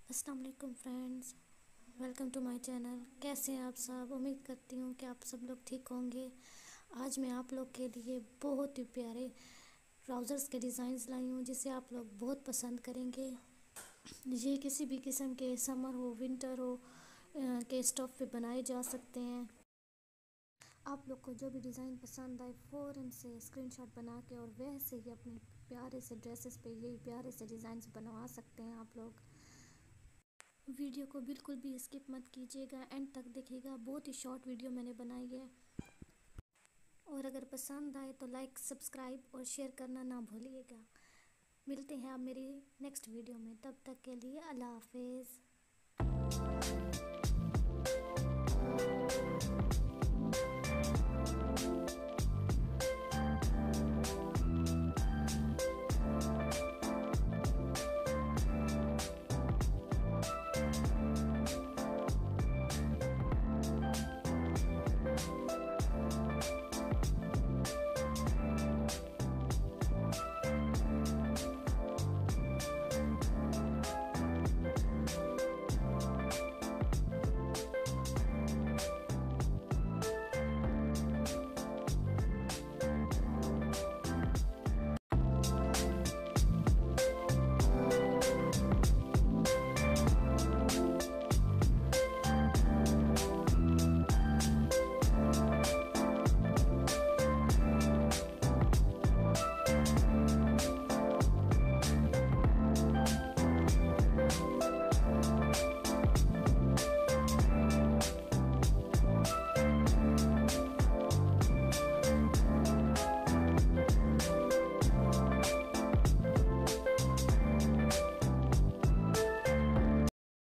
अस्सलाम वालेकुम friends, welcome to my channel. कैसे हैं आप सब? उम्मीद करती हूँ कि आप सब लोग ठीक होंगे। आज मैं आप लोग के लिए बहुत ही प्यारे ट्राउज़र्स के डिज़ाइंस लाई हूँ जिसे आप लोग बहुत पसंद करेंगे। ये किसी भी किस्म के समर हो, विंटर हो के स्टफ़ पे बनाए जा सकते हैं। आप लोग को जो भी डिज़ाइन पसंद आए फ़ौरन से स्क्रीनशॉट बना के और वैसे ही अपने प्यारे से ड्रेसेस पे यही प्यारे से डिज़ाइंस बनवा सकते हैं आप लोग। वीडियो को बिल्कुल भी स्किप मत कीजिएगा, एंड तक देखिएगा। बहुत ही शॉर्ट वीडियो मैंने बनाई है। और अगर पसंद आए तो लाइक, सब्सक्राइब और शेयर करना ना भूलिएगा। मिलते हैं आप मेरी नेक्स्ट वीडियो में, तब तक के लिए अल्लाह हाफिज़।